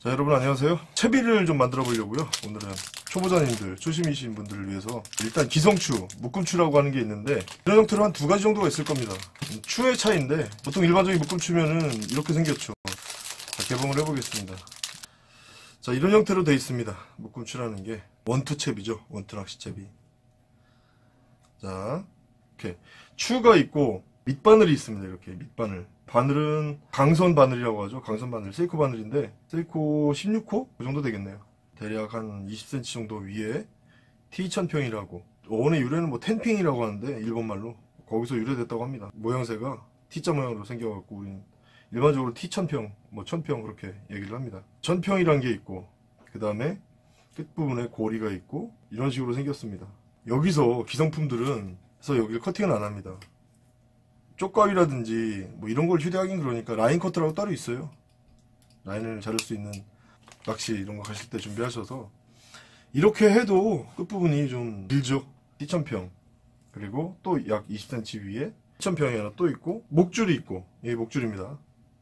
자, 여러분 안녕하세요. 채비를 좀 만들어 보려고요. 오늘은 초보자님들, 초심이신 분들을 위해서 일단 기성추, 묶음추라고 하는 게 있는데 이런 형태로 한 두 가지 정도가 있을 겁니다. 추의 차이인데 보통 일반적인 묶음추면은 이렇게 생겼죠. 자, 개봉을 해보겠습니다. 자, 이런 형태로 되어 있습니다. 묶음추라는 게 원투 채비죠. 원투 낚시 채비. 자, 이렇게 추가 있고 밑바늘이 있습니다. 이렇게 밑바늘. 바늘은 강선 바늘이라고 하죠. 강선 바늘, 세이코 바늘인데 세이코 16호? 그 정도 되겠네요. 대략 한 20cm 정도 위에 T2000평이라고, 원의 유래는 뭐 텐핑이라고 하는데 일본말로 거기서 유래됐다고 합니다. 모양새가 T자 모양으로 생겨갖고 우리는 일반적으로 T1000평, 뭐 1000평 그렇게 얘기를 합니다. 1000평이란 게 있고 그 다음에 끝부분에 고리가 있고 이런 식으로 생겼습니다. 여기서 기성품들은 그래서 여기를 커팅을 안 합니다. 쪽가위라든지 뭐 이런 걸 휴대하긴 그러니까 라인 커터라고 따로 있어요. 라인을 자를 수 있는 낚시 이런 거 가실 때 준비하셔서 이렇게 해도 끝부분이 좀 길죠. T1000평. 그리고 또 약 20cm 위에 T1000평이 하나 또 있고 목줄이 있고, 이게 목줄입니다.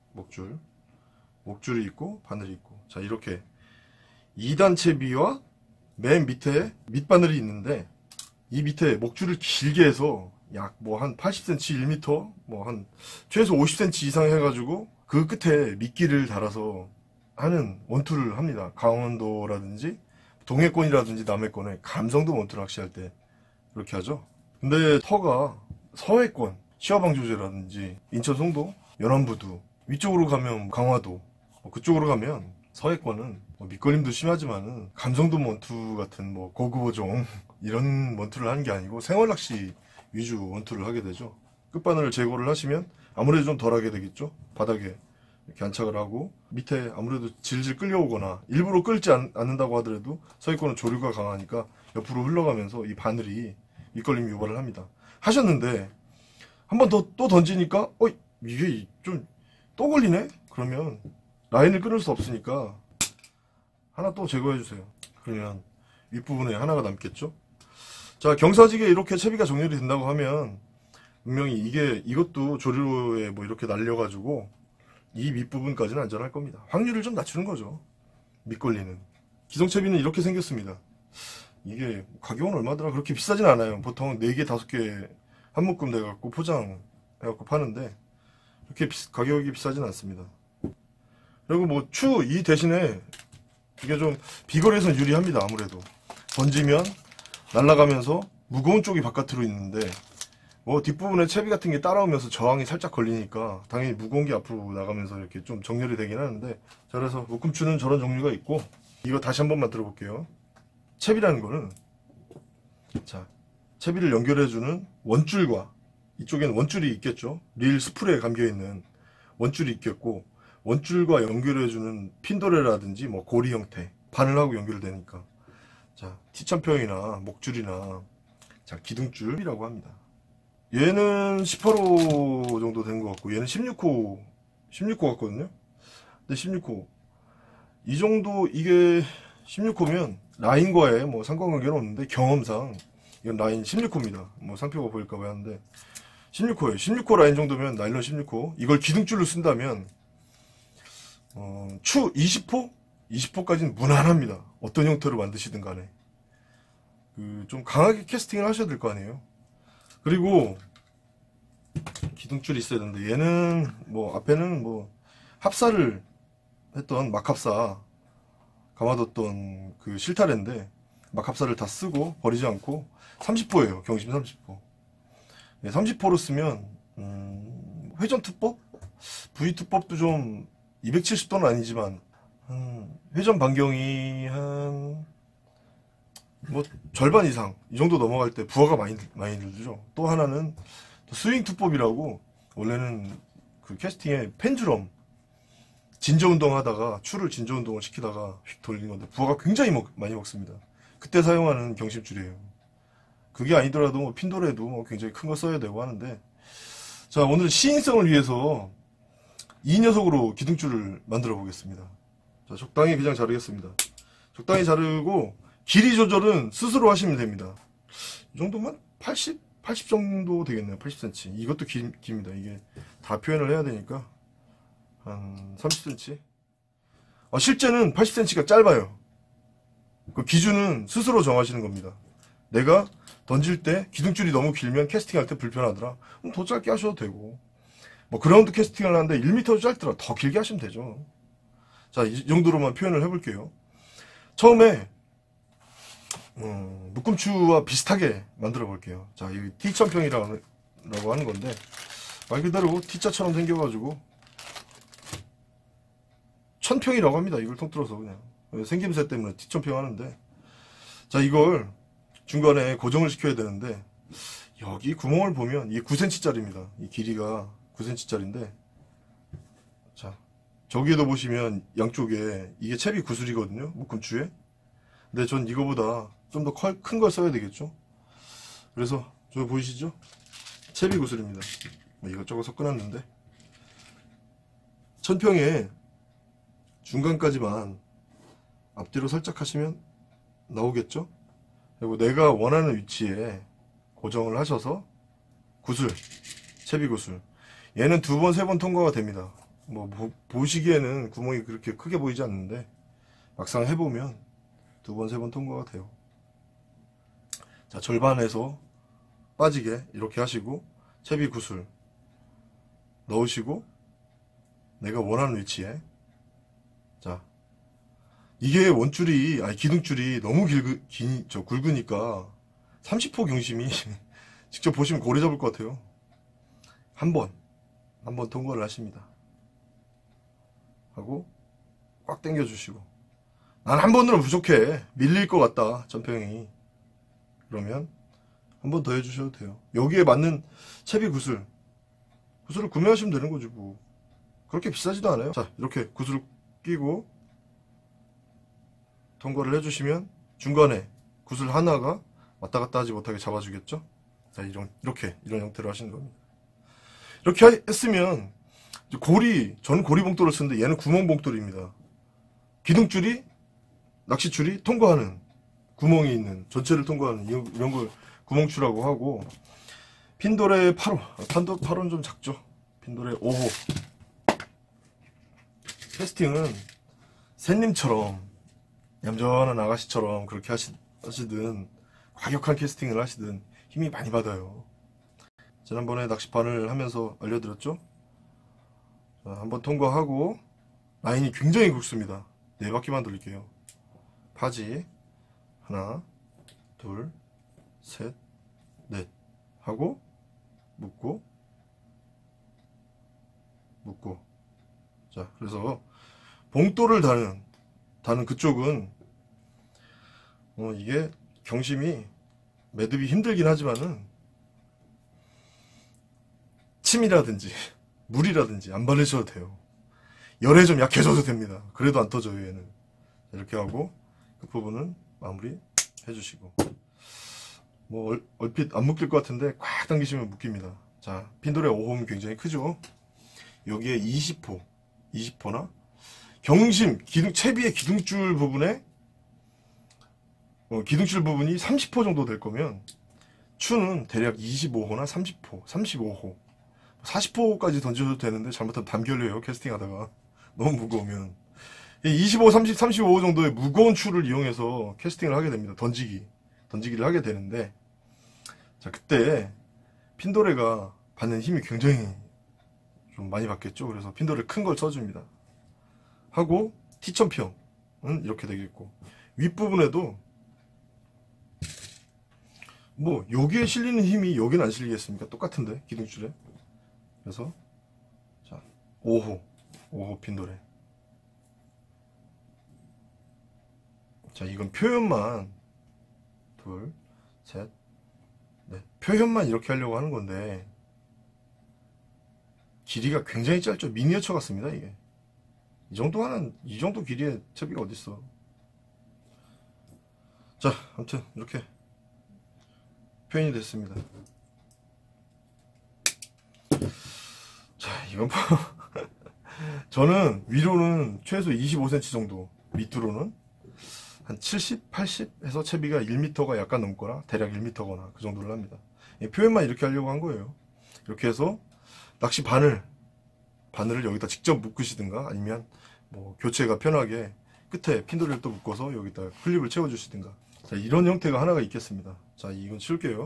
목줄이 있고 바늘이 있고, 자 이렇게 2단 채비와 맨 밑에 밑바늘이 있는데 이 밑에 목줄을 길게 해서 약 뭐 한 80cm, 1m, 뭐 한 최소 50cm 이상 해가지고 그 끝에 미끼를 달아서 하는 원투를 합니다. 강원도라든지 동해권이라든지 남해권에 감성도 원투 낚시할 때 그렇게 하죠. 근데 터가 서해권, 시화방조제라든지 인천 송도, 연안부두 위쪽으로 가면 강화도, 그쪽으로 가면 서해권은 뭐 밑걸림도 심하지만은 감성도 원투 같은 뭐 고급어종 이런 원투를 하는 게 아니고 생활낚시 위주 원투를 하게 되죠. 끝바늘을 제거를 하시면 아무래도 좀 덜하게 되겠죠. 바닥에 이렇게 안착을 하고 밑에 아무래도 질질 끌려오거나 일부러 끌지 않는다고 하더라도 서해권은 조류가 강하니까 옆으로 흘러가면서 이 바늘이 밑걸림 유발을 합니다. 하셨는데 한 번 더 또 던지니까 이게 좀 또 걸리네? 그러면 라인을 끊을 수 없으니까 하나 또 제거해 주세요. 그러면 윗부분에 하나가 남겠죠. 자, 경사지게 이렇게 채비가 정렬이 된다고 하면 분명히 이것도 조류에 뭐 이렇게 날려가지고 이 밑부분까지는 안전할 겁니다. 확률을 좀 낮추는 거죠. 밑걸리는. 기성채비는 이렇게 생겼습니다. 이게 가격은 얼마더라? 그렇게 비싸진 않아요. 보통 4개, 5개 한 묶음 돼갖고 포장해갖고 파는데 그렇게 가격이 비싸진 않습니다. 그리고 뭐 이 대신에 이게 좀 비거리에선 유리합니다. 아무래도 던지면 날아가면서 무거운 쪽이 바깥으로 있는데 뭐 뒷부분에 채비 같은 게 따라오면서 저항이 살짝 걸리니까 당연히 무거운 게 앞으로 나가면서 이렇게 좀 정렬이 되긴 하는데, 자, 그래서 묶음추는 저런 종류가 있고, 이거 다시 한번 만들어 볼게요. 채비라는 거는, 자, 채비를 연결해주는 원줄과 이쪽에는 원줄이 있겠죠. 릴 스풀에 감겨있는 원줄이 있겠고, 원줄과 연결해주는 핀도레라든지 뭐 고리 형태 바늘하고 연결되니까, 자, T1000평이나 목줄이나, 자, 기둥줄이라고 합니다. 얘는 18호 정도 된 것 같고, 얘는 16호 같거든요. 근데 16호. 이 정도, 이게 16호면 라인과의 뭐 상관관계는 없는데, 경험상, 이건 라인 16호입니다. 뭐 상표가 보일까봐 하는데, 16호예요. 16호 라인 정도면 나일론 16호. 이걸 기둥줄로 쓴다면, 추 20호? 20호까지는 무난합니다. 어떤 형태로 만드시든 간에. 좀 강하게 캐스팅을 하셔야 될 거 아니에요. 그리고 기둥줄이 있어야 되는데 얘는 뭐 앞에는 뭐 합사를 했던 막합사 감아뒀던 그 실타래인데 막합사를 다 쓰고 버리지 않고 30호예요. 경심 30호. 네, 30호로 쓰면 회전투법? V투법도 좀 270도는 아니지만 회전 반경이 한 뭐 절반 이상 이 정도 넘어갈 때 부하가 많이 들죠. 또 하나는 스윙 투법이라고, 원래는 그 캐스팅에 펜주럼 진저 운동 하다가 추를 진저 운동을 시키다가 휙 돌리는 건데 부하가 굉장히 많이 먹습니다. 그때 사용하는 경심줄이에요. 그게 아니더라도 뭐 핀도레도 뭐 굉장히 큰 거 써야 되고 하는데, 자, 오늘 시인성을 위해서 이 녀석으로 기둥줄을 만들어 보겠습니다. 자, 적당히 그냥 자르겠습니다. 적당히 자르고 길이 조절은 스스로 하시면 됩니다. 이 정도면 80 정도 되겠네요. 80cm. 이것도 깁니다. 이게 다 표현을 해야 되니까 한 30cm. 실제는 80cm가 짧아요. 그 기준은 스스로 정하시는 겁니다. 내가 던질 때 기둥줄이 너무 길면 캐스팅할 때 불편하더라. 그럼 더 짧게 하셔도 되고, 뭐 그라운드 캐스팅을 하는데 1m도 짧더라. 더 길게 하시면 되죠. 자, 이 정도로만 표현을 해볼게요. 처음에 묶음추와 비슷하게 만들어 볼게요. 자, 이 T천평이라고 하는 건데, 말 그대로 T자처럼 생겨가지고 천평이라고 합니다. 이걸 통틀어서 그냥 생김새 때문에 T천평 하는데, 자, 이걸 중간에 고정을 시켜야 되는데, 여기 구멍을 보면 이게 9cm 짜리입니다. 이 길이가 9cm 짜리인데, 자, 저기에도 보시면 양쪽에 이게 채비 구슬이거든요, 묶음추에. 근데 전 이거보다 좀 더 큰 걸 써야 되겠죠. 그래서 저기 보이시죠? 채비 구슬입니다. 뭐 이것저것 섞어놨는데, 천평에 중간까지만 앞뒤로 살짝 하시면 나오겠죠. 그리고 내가 원하는 위치에 고정을 하셔서 구슬, 채비 구슬, 얘는 2번, 3번 통과가 됩니다. 뭐 보시기에는 구멍이 그렇게 크게 보이지 않는데 막상 해보면 2번, 3번 통과가 돼요. 자, 절반에서 빠지게 이렇게 하시고 채비 구슬 넣으시고 내가 원하는 위치에, 자, 이게 원줄이, 기둥줄이 너무 굵으니까 30호 경심이 직접 보시면 고래 잡을 것 같아요. 한 번 통과를 하십니다. 하고 꽉 당겨 주시고, 난 한 번으로 부족해, 밀릴 것 같다 전평이, 그러면 한 번 더 해주셔도 돼요. 여기에 맞는 채비 구슬을 구매하시면 되는 거지 뭐. 그렇게 비싸지도 않아요. 자, 이렇게 구슬을 끼고 통과를 해주시면 중간에 구슬 하나가 왔다 갔다 하지 못하게 잡아주겠죠. 자, 이런 형태로 하시는 겁니다. 이렇게 했으면 저는 고리 봉돌을 쓰는데 얘는 구멍 봉돌입니다. 기둥줄이, 낚시줄이 통과하는, 구멍이 있는, 전체를 통과하는 이런 걸 구멍추라고 하고, 핀돌의 8호, 8호는 좀 작죠. 핀돌의 5호. 캐스팅은 샌님처럼 얌전한 아가씨처럼 그렇게 하시든 과격한 캐스팅을 하시든 힘이 많이 받아요. 지난번에 낚시판을 하면서 알려드렸죠. 자, 한번 통과하고 라인이 굉장히 굵습니다. 4바퀴만 돌릴게요. 파지 하나, 둘, 셋, 넷 하고 묶고, 자, 그래서 봉돌을 다는 그쪽은 이게 경심이 매듭이 힘들긴 하지만은 침이라든지 물이라든지 안 바르셔도 돼요. 열에 좀 약해져도 됩니다. 그래도 안 터져요, 얘는. 이렇게 하고 그 부분은 마무리 해주시고, 뭐 얼핏 안 묶일 것 같은데 꽉 당기시면 묶입니다. 자, 핀돌의 5호는 굉장히 크죠. 여기에 20호나 경심, 채비의 기둥줄 부분에 기둥줄 부분이 30호 정도 될 거면 추는 대략 25호나 30호, 35호, 40호까지 던져도 되는데 잘못하면 담결려요, 캐스팅 하다가. 너무 무거우면. 25, 30, 35호 정도의 무거운 추를 이용해서 캐스팅을 하게 됩니다. 던지기를 하게 되는데, 자, 그때 핀도레가 받는 힘이 굉장히 좀 많이 받겠죠. 그래서 핀도레 큰 걸 써줍니다. 하고 T천평은 이렇게 되겠고, 윗부분에도 뭐 여기에 실리는 힘이 여기는 안 실리겠습니까? 똑같은데, 기둥줄에. 그래서 자, 5호 핀도레. 자, 이건 표현만, 둘, 셋, 넷, 표현만 이렇게 하려고 하는 건데 길이가 굉장히 짧죠. 미니어처 같습니다, 이게. 이 정도 길이의 채비가 어딨어. 자, 아무튼 이렇게 표현이 됐습니다. 자, 이건 저는 위로는 최소 25cm 정도, 밑으로는 한 70, 80 해서 채비가 1m가 약간 넘거나 대략 1m거나 그 정도를 합니다. 표현만 이렇게 하려고 한 거예요. 이렇게 해서 낚시 바늘을 여기다 직접 묶으시든가, 아니면 뭐 교체가 편하게 끝에 핀도리를 또 묶어서 여기다 클립을 채워주시든가. 자, 이런 형태가 하나가 있겠습니다. 자, 이건 치울게요.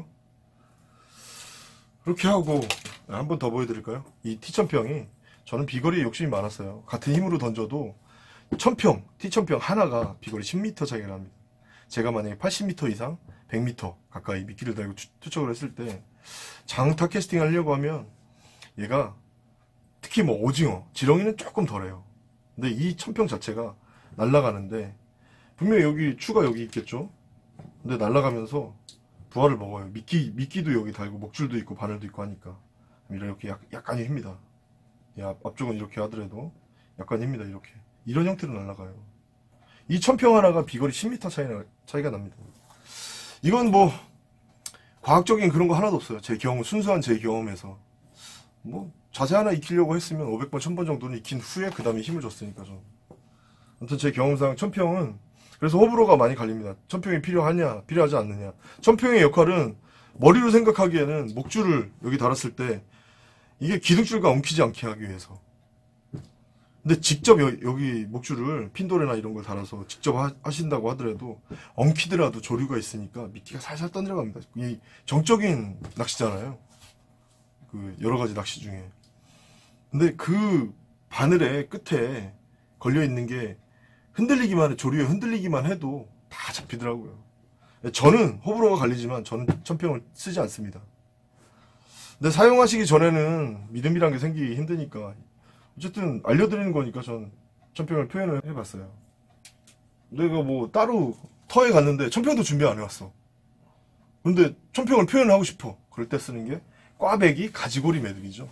그렇게 하고 한 번 더 보여드릴까요? 이 T1000평이 저는 비거리에 욕심이 많았어요. 같은 힘으로 던져도 T1000평 하나가 비거리 10m 차이가 납니다. 제가 만약에 80m 이상 100m 가까이 미끼를 달고 투척을 했을 때 장타 캐스팅 하려고 하면 얘가 특히 뭐 오징어, 지렁이는 조금 덜해요. 근데 이 1000평 자체가 날아가는데 분명히 여기 추가 여기 있겠죠. 근데 날아가면서 부하를 먹어요. 미끼도 여기 달고 목줄도 있고 바늘도 있고 하니까 이렇게 약간의 힘니다. 앞쪽은 이렇게 하더라도 약간 힘니다. 이렇게 이런 형태로 날아가요. 이 1000평 하나가 비거리 10m 차이가 납니다. 이건 뭐 과학적인 그런 거 하나도 없어요. 순수한 제 경험에서 뭐 자세 하나 익히려고 했으면 500번 1000번 정도는 익힌 후에 그 다음에 힘을 줬으니까 좀. 아무튼 제 경험상 1000평은 그래서 호불호가 많이 갈립니다. 1000평이 필요하냐 필요하지 않느냐. 1000평의 역할은 머리로 생각하기에는 목줄을 여기 달았을 때 이게 기둥줄과 엉키지 않게 하기 위해서. 근데 직접 여기 목줄을 핀도레나 이런 걸 달아서 직접 하신다고 하더라도 엉키더라도 조류가 있으니까 미끼가 살살 떠내려갑니다. 이 정적인 낚시잖아요. 그 여러 가지 낚시 중에. 근데 그 바늘의 끝에 걸려 있는 게 조류에 흔들리기만 해도 다 잡히더라고요. 저는 호불호가 갈리지만 저는 1000평을 쓰지 않습니다. 근데 사용하시기 전에는 믿음이란 게 생기기 힘드니까 어쨌든 알려드리는 거니까 전 1000평을 표현을 해봤어요. 내가 뭐 따로 터에 갔는데 1000평도 준비 안 해왔어. 근데 1000평을 표현하고 싶어. 그럴 때 쓰는 게 꽈배기 가지고리 매듭이죠.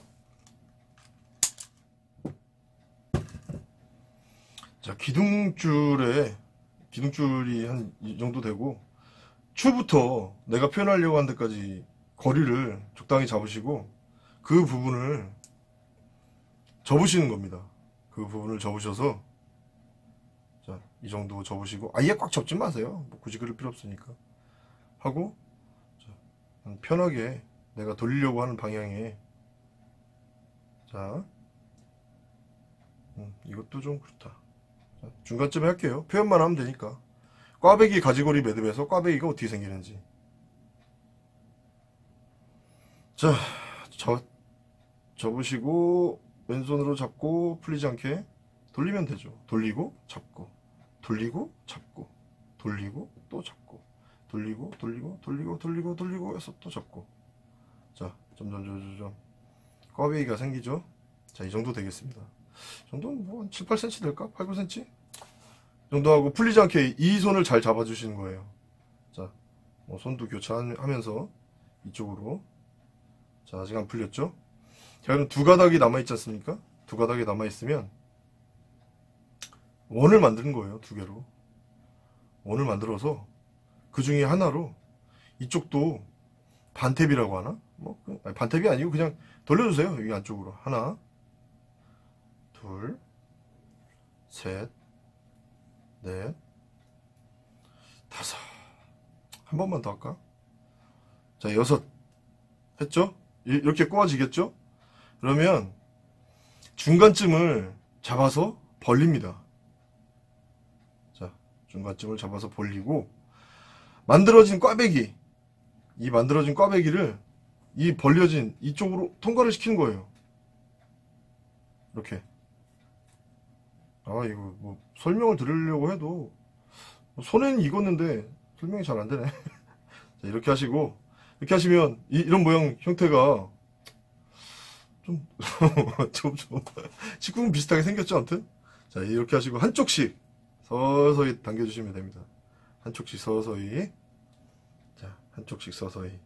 자, 기둥줄이 한 이 정도 되고 추부터 내가 표현하려고 하는 데까지 거리를 적당히 잡으시고 그 부분을 접으시는 겁니다. 그 부분을 접으셔서 자, 이 정도 접으시고 아예 꽉 접지 마세요. 뭐 굳이 그럴 필요 없으니까 하고 자, 편하게 내가 돌리려고 하는 방향에 자 이것도 좀 그렇다. 자, 중간쯤에 할게요. 표현만 하면 되니까. 꽈배기 가지고리 매듭에서 꽈배기가 어떻게 생기는지. 자, 접으시고 왼손으로 잡고 풀리지 않게 돌리면 되죠. 돌리고 잡고 돌리고 잡고 돌리고 또 잡고 돌리고 해서 또 잡고. 자, 점점 꽈배기가 생기죠. 자, 이 정도 되겠습니다. 정도는 뭐 7, 8cm 될까? 8, 9cm 정도 하고 풀리지 않게 이 손을 잘 잡아주시는 거예요. 자, 뭐 손도 교차하면서 이쪽으로. 자, 아직 안 풀렸죠? 자, 그럼 두 가닥이 남아있지 않습니까? 두 가닥이 남아있으면 원을 만드는 거예요. 두 개로 원을 만들어서 그 중에 하나로 이쪽도 반탭이라고 하나? 뭐 아니, 반탭이 아니고 그냥 돌려주세요. 여기 안쪽으로 하나 둘 셋 넷 다섯. 한 번만 더 할까? 자, 여섯 했죠? 이렇게 꼬아지겠죠? 그러면 중간쯤을 잡아서 벌립니다. 자, 중간쯤을 잡아서 벌리고 만들어진 꽈배기, 이 만들어진 꽈배기를 이 벌려진 이쪽으로 통과를 시키는 거예요. 이렇게. 이거 뭐 설명을 드리려고 해도 손에는 익었는데 설명이 잘 안 되네. 자, 이렇게 하시고 이렇게 하시면 이런 모양 형태가 좀 직구는 비슷하게 생겼죠, 아무튼. 자, 이렇게 하시고 한쪽씩 서서히 당겨주시면 됩니다. 한쪽씩 서서히. 자, 한쪽씩 서서히.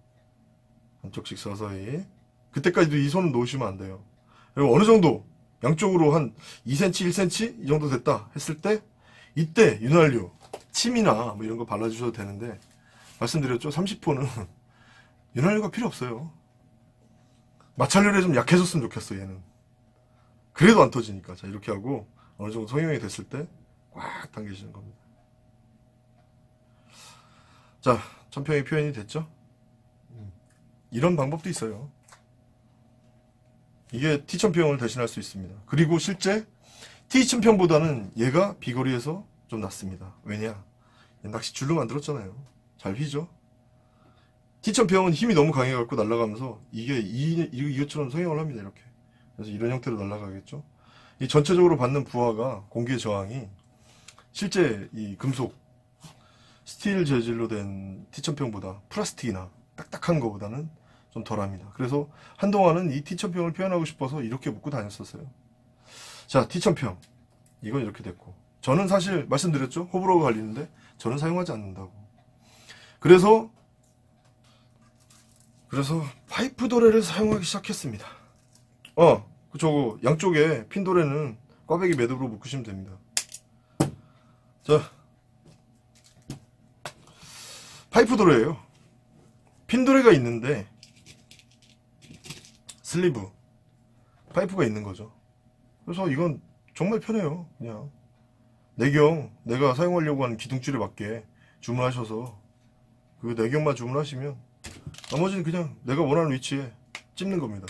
그때까지도 이 손은 놓으시면 안 돼요. 그리고 어느 정도 양쪽으로 한 2cm, 1cm 이 정도 됐다 했을 때 이때 윤활유, 침이나 뭐 이런 거 발라주셔도 되는데 말씀드렸죠. 30호는 윤활유가 필요 없어요. 마찰률이 좀 약해졌으면 좋겠어, 얘는. 그래도 안 터지니까. 자, 이렇게 하고 어느 정도 성형이 됐을 때 꽉 당기시는 겁니다. 자, 1000평이 표현이 됐죠? 이런 방법도 있어요. 이게 T1000평을 대신할 수 있습니다. 그리고 실제 T2000평보다는 얘가 비거리에서 좀 낫습니다. 왜냐? 낚시 줄로 만들었잖아요. 잘 휘죠? T1000평은 힘이 너무 강해갖고 날아가면서 이것처럼 성형을 합니다. 이렇게. 그래서 이런 형태로 날아가겠죠? 이 전체적으로 받는 부하가 공기의 저항이 실제 이 금속 스틸 재질로 된 T1000평보다 플라스틱이나 딱딱한 거보다는 좀 덜합니다. 그래서 한동안은 이 T1000평을 표현하고 싶어서 이렇게 묶고 다녔었어요. 자, T1000평 이건 이렇게 됐고, 저는 사실 말씀드렸죠? 호불호가 갈리는데 저는 사용하지 않는다고. 그래서 파이프 도레를 사용하기 시작했습니다. 저거 양쪽에 핀 도레는 꽈배기 매듭으로 묶으시면 됩니다. 자, 파이프 도레예요. 핀 도레가 있는데 슬리브 파이프가 있는 거죠. 그래서 이건 정말 편해요. 그냥 내가 사용하려고 하는 기둥줄에 맞게 주문하셔서 그 내경만 주문하시면 나머지는 그냥 내가 원하는 위치에 찝는 겁니다.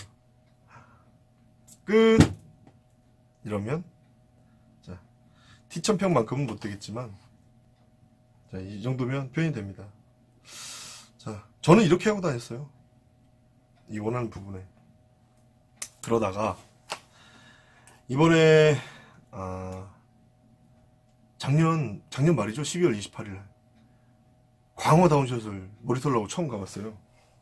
끝. 이러면 자, T1000평만큼은 못 되겠지만 자, 이 정도면 표현이 됩니다. 자, 저는 이렇게 하고 다녔어요. 이 원하는 부분에. 그러다가 이번에 작년 말이죠. 12월 28일 광어 다운샷을 모니터하고 처음 가봤어요.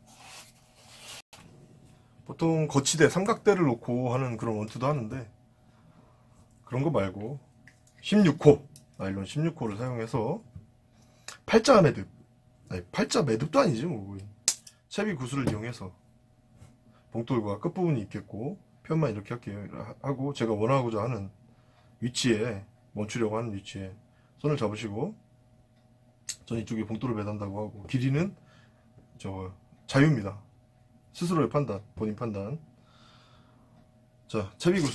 보통 거치대, 삼각대를 놓고 하는 그런 원투도 하는데 그런 거 말고 16호, 나일론 16호를 사용해서 팔자 매듭, 아니 팔자 매듭도 아니지 뭐, 채비 구슬을 이용해서 봉돌과 끝부분이 있겠고 편만 이렇게 하고 제가 원하고자 하는 위치에, 멈추려고 하는 위치에 손을 잡으시고, 전 이쪽에 봉돌을 매단다고 하고, 길이는 저 자유입니다. 스스로의 판단, 본인 판단. 자,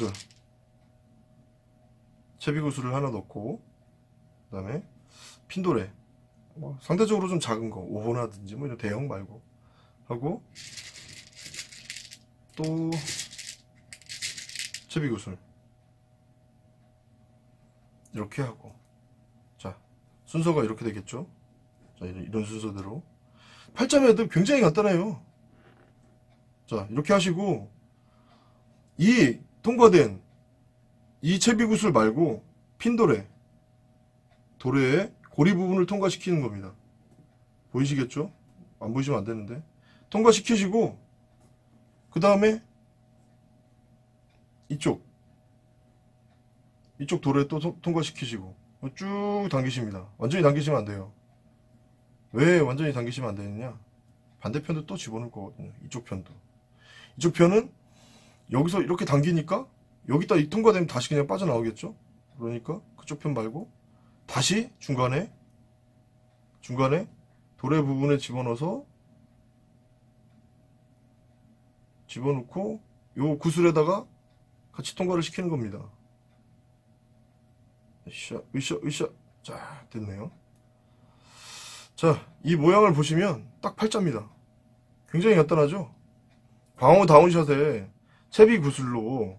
채비구슬을 하나 넣고, 그 다음에 핀도레, 상대적으로 좀 작은 거 5호나든지 뭐 이런 대형 말고 하고, 또 채비구슬 이렇게 하고, 자, 순서가 이렇게 되겠죠. 자, 이런 순서대로 팔자 매듭 굉장히 간단해요. 자, 이렇게 하시고, 이 통과된 이 채비구슬 말고 핀도레, 도레의 고리 부분을 통과시키는 겁니다. 보이시겠죠? 안 보이시면 안 되는데 통과시키시고, 그 다음에 이쪽 도레 또 통과시키시고 쭉 당기십니다. 완전히 당기시면 안 돼요. 왜 완전히 당기시면 안 되느냐? 반대편도 또 집어넣을 거거든요. 이쪽 편은 여기서 이렇게 당기니까 여기다 이 통과되면 다시 그냥 빠져나오겠죠? 그러니까 그쪽 편 말고 다시 중간에 도레 부분에 집어넣고 요 구슬에다가 같이 통과를 시키는 겁니다. 으쌰. 자, 됐네요. 자, 이 모양을 보시면 딱 팔자입니다. 굉장히 간단하죠? 광어 다운샷에 채비 구슬로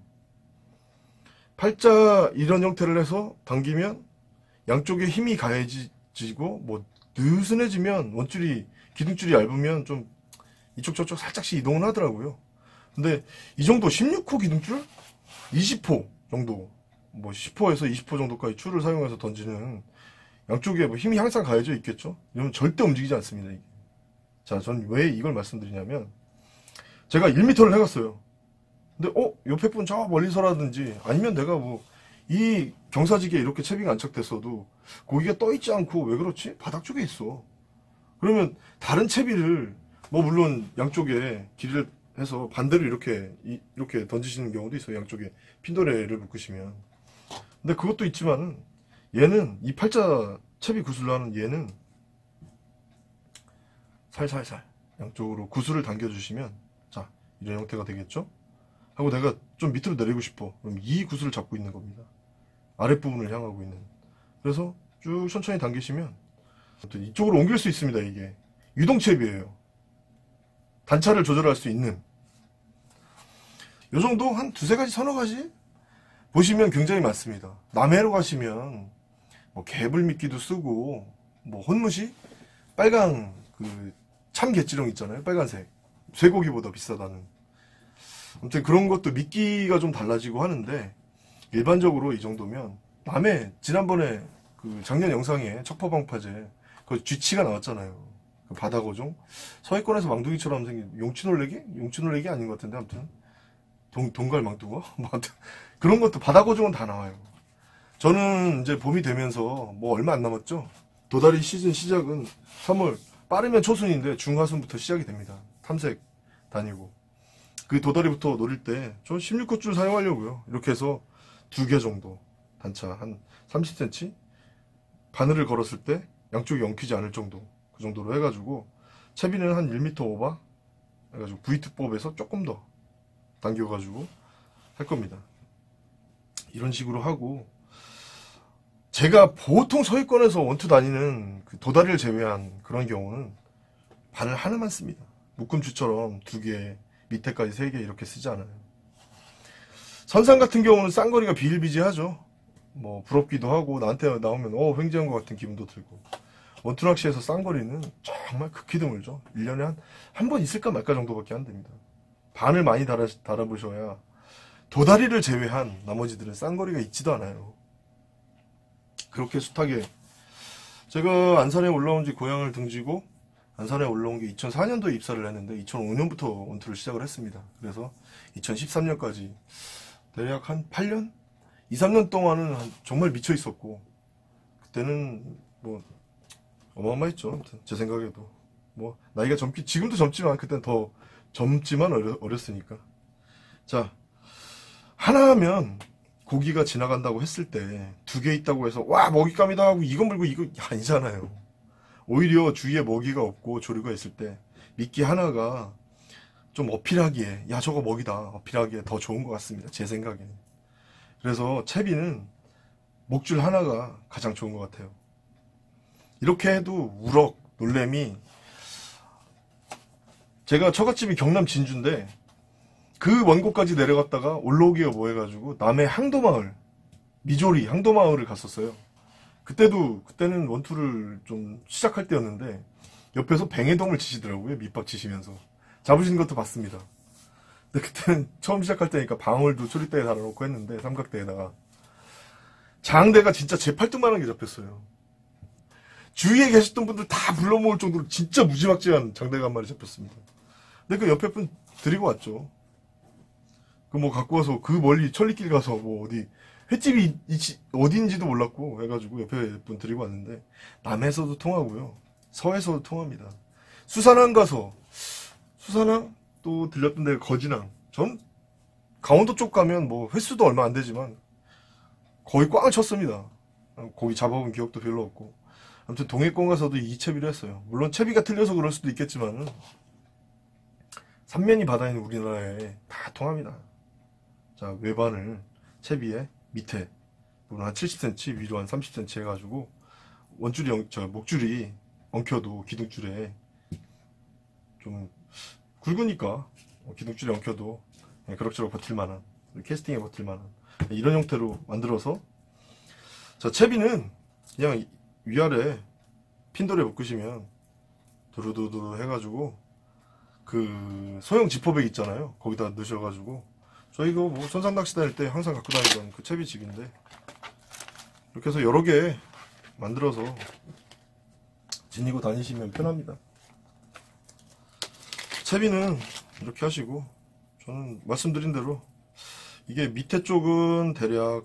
팔자 이런 형태를 해서 당기면 양쪽에 힘이 가해지고, 뭐 느슨해지면 기둥줄이 얇으면 좀 이쪽 저쪽 살짝씩 이동을 하더라고요. 근데 이 정도 16호 기둥줄 20호 정도, 뭐 10호에서 20호 정도까지 줄을 사용해서 던지는, 양쪽에 뭐 힘이 항상 가해져 있겠죠. 이러면 절대 움직이지 않습니다, 이게. 자, 전 왜 이걸 말씀드리냐면, 제가 1m를 해갔어요. 근데 옆에 분 저 멀리서라든지, 아니면 내가 뭐 이 경사지게 이렇게 채비가 안착됐어도 고기가 떠 있지 않고, 왜 그렇지? 바닥 쪽에 있어. 그러면 다른 채비를 뭐 물론 양쪽에 길이를 해서 반대로 이렇게 던지시는 경우도 있어요. 양쪽에 핀도레를 묶으시면. 근데 그것도 있지만은, 얘는 이 팔자 채비 구슬로 하는 얘는 살살살 양쪽으로 구슬을 당겨주시면, 자, 이런 형태가 되겠죠? 하고 내가 좀 밑으로 내리고 싶어. 그럼 이 구슬을 잡고 있는 겁니다. 아랫부분을 향하고 있는. 그래서 쭉 천천히 당기시면 이쪽으로 옮길 수 있습니다. 이게 유동채비예요. 단차를 조절할 수 있는. 요 정도 한 두세 가지, 서너 가지 보시면 굉장히 많습니다. 남해로 가시면 뭐 개불미끼도 쓰고 뭐 혼무시 빨강 그 참개찌렁 있잖아요. 빨간색 쇠고기보다 비싸다는. 아무튼 그런 것도 미끼가 좀 달라지고 하는데 일반적으로 이 정도면 남해 지난번에 그 작년 영상에 척퍼방파제 그 쥐치가 나왔잖아요. 그 바다고종 서해권에서 망둥이처럼 생긴 용치놀래기? 용치놀래기 아닌 것 같은데 아무튼 동갈망둥어? 뭐 아무튼 그런 것도 바다고종은 다 나와요. 저는 이제 봄이 되면서 뭐 얼마 안 남았죠. 도다리 시즌 시작은 3월 빠르면 초순인데 중하순부터 시작이 됩니다. 탐색 다니고 그 도다리부터 노릴 때 저 16컷줄 사용하려고요. 이렇게 해서 2개 정도 단차 한 30cm 바늘을 걸었을 때 양쪽이 엉키지 않을 정도 그 정도로 해가지고 채비는 한 1m 오버 해가지고 V2법에서 조금 더 당겨가지고 할 겁니다. 이런 식으로 하고 제가 보통 서해권에서 원투 다니는 그 도다리를 제외한 그런 경우는 바늘 하나만 씁니다. 묶음줄처럼 2개 밑에까지 3개 이렇게 쓰지 않아요. 선상 같은 경우는 쌍거리가 비일비재하죠. 뭐 부럽기도 하고 나한테 나오면 횡재한 것 같은 기분도 들고 원투 낚시에서 쌍거리는 정말 극히 드물죠. 1년에 한 번 있을까 말까 정도밖에 안 됩니다. 바늘 많이 달아보셔야 도다리를 제외한 나머지들은 쌍거리가 있지도 않아요. 그렇게 숱하게 제가 안산에 올라온 지 고향을 등지고 안산에 올라온 게 2004년도에 입사를 했는데 2005년부터 원투를 시작을 했습니다. 그래서 2013년까지 대략 한 8년? 2, 3년 동안은 정말 미쳐 있었고 그때는 뭐 어마어마했죠. 아무튼 제 생각에도 뭐 나이가 지금도 젊지만 그때는 더 젊지만 어렸으니까. 자, 하나 하면 고기가 지나간다고 했을 때 2개 있다고 해서 와 먹잇감이다 하고 이거 물고 이거 아니잖아요. 오히려 주위에 먹이가 없고 조류가 있을 때 미끼 하나가 좀 어필하기에 야 저거 먹이다 어필하기에 더 좋은 것 같습니다. 제 생각에는. 그래서 채비는 목줄 하나가 가장 좋은 것 같아요. 이렇게 해도 우럭, 놀래미 제가 처갓집이 경남 진주인데 그 원고까지 내려갔다가 올라오기가 뭐 해가지고 남해 항도마을 미조리 항도마을을 갔었어요. 그때는 원투를 좀 시작할 때였는데 옆에서 뱅에돔을 치시더라고요. 밑밥 치시면서 잡으시는 것도 봤습니다. 근데 그때는 처음 시작할 때니까 방울도 초리대에 달아놓고 했는데 삼각대에다가 장대가 진짜 제 팔뚝만한 게 잡혔어요. 주위에 계셨던 분들 다 불러 모을 정도로 진짜 무지막지한 장대가 한 마리 잡혔습니다. 근데 그 옆에 분 데리고 왔죠. 그 뭐 갖고 와서 그 멀리 천리길 가서 뭐 어디 횟집이 어딘지도 몰랐고 해가지고 옆에 분 데리고 왔는데 남해에서도 통하고요. 서해에서도 통합니다. 수산항 가서 수산항 또 들렸던 데가 거진항. 전 강원도 쪽 가면 뭐 횟수도 얼마 안 되지만 거의 꽝을 쳤습니다. 거기 잡아본 기억도 별로 없고. 아무튼 동해권 가서도 이 채비를 했어요. 물론 채비가 틀려서 그럴 수도 있겠지만은 삼면이 바다인 우리나라에 다 통합니다. 자, 외반을 채비에 밑에 한 70cm 위로 한 30cm 해가지고 원줄이 목줄이 엉켜도 기둥줄에 좀 굵으니까 기둥줄에 엉켜도 그럭저럭 버틸만한 캐스팅에 버틸만한 이런 형태로 만들어서 자 채비는 그냥 위아래 핀돌에 묶으시면 두루두루 해가지고 그 소형 지퍼백 있잖아요. 거기다 넣으셔가지고 저희가 뭐 선상 낚시 다닐 때 항상 갖고 다니던 그 채비집인데 이렇게 해서 여러 개 만들어서 지니고 다니시면 편합니다. 채비는 이렇게 하시고 저는 말씀드린 대로 이게 밑에 쪽은 대략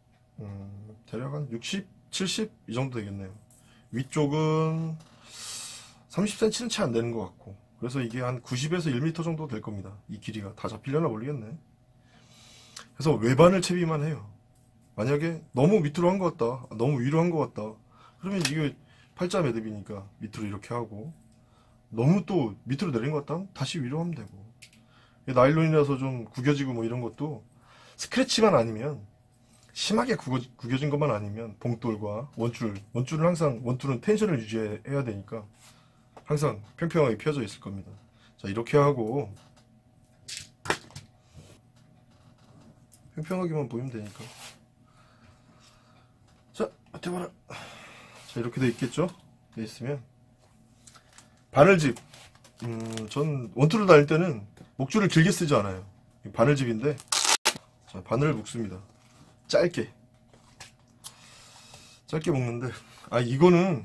한 60, 70 이 정도 되겠네요. 위쪽은 30cm는 채 안 되는 것 같고 그래서 이게 한 90에서 1m 정도 될 겁니다. 이 길이가 다 잡히려나 모르겠네. 그래서 외반을 채비만 해요. 만약에 너무 밑으로 한 것 같다, 너무 위로 한 것 같다, 그러면 이게 팔자 매듭이니까 밑으로 이렇게 하고 너무 또 밑으로 내린 것 같다, 다시 위로 하면 되고 나일론이라서 좀 구겨지고 뭐 이런 것도 스크래치만 아니면 심하게 구겨진 것만 아니면 봉돌과 원줄은 항상 원줄은 텐션을 유지해야 되니까 항상 평평하게 펴져 있을 겁니다. 자 이렇게 하고 평평하게만 보이면 되니까. 자, 어때봐라. 자, 이렇게 돼 있겠죠? 돼 있으면 바늘집. 전 원투를 다닐 때는 목줄을 길게 쓰지 않아요. 바늘집인데, 자, 바늘을 묶습니다. 짧게 묶는데, 이거는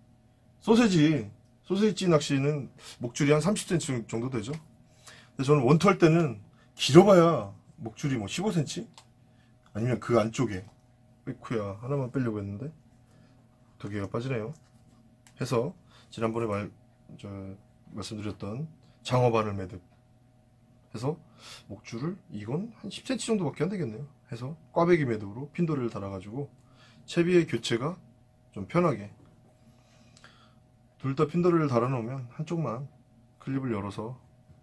소세지 낚시는 목줄이 한 30cm 정도 되죠. 근데 저는 원투 할 때는 길어봐야 목줄이 뭐 15cm? 아니면 그 안쪽에, 으이쿠야, 하나만 빼려고 했는데 2개가 빠지네요. 해서 지난번에 말씀드렸던 장어바늘 매듭 해서 목줄을, 이건 한 10cm 정도밖에 안 되겠네요. 해서 꽈배기 매듭으로 핀도리를 달아가지고 채비의 교체가 좀 편하게, 둘 다 핀도리를 달아 놓으면 한쪽만 클립을 열어서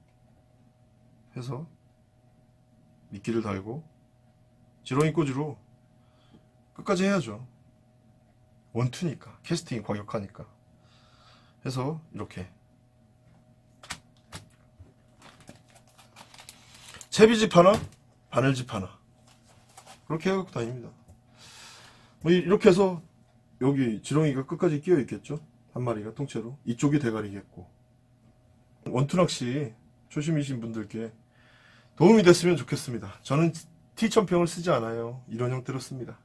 해서 미끼를 달고 지렁이 꽂이로 끝까지 해야죠. 원투니까, 캐스팅이 과격하니까. 해서 이렇게 채비집 하나, 바늘집 하나, 그렇게 해갖고 다닙니다. 뭐 이렇게 해서 여기 지렁이가 끝까지 끼어 있겠죠. 한 마리가 통째로. 이쪽이 대가리겠고. 원투 낚시 초심이신 분들께 도움이 됐으면 좋겠습니다. 저는 T1000평을 쓰지 않아요. 이런 형태로 씁니다.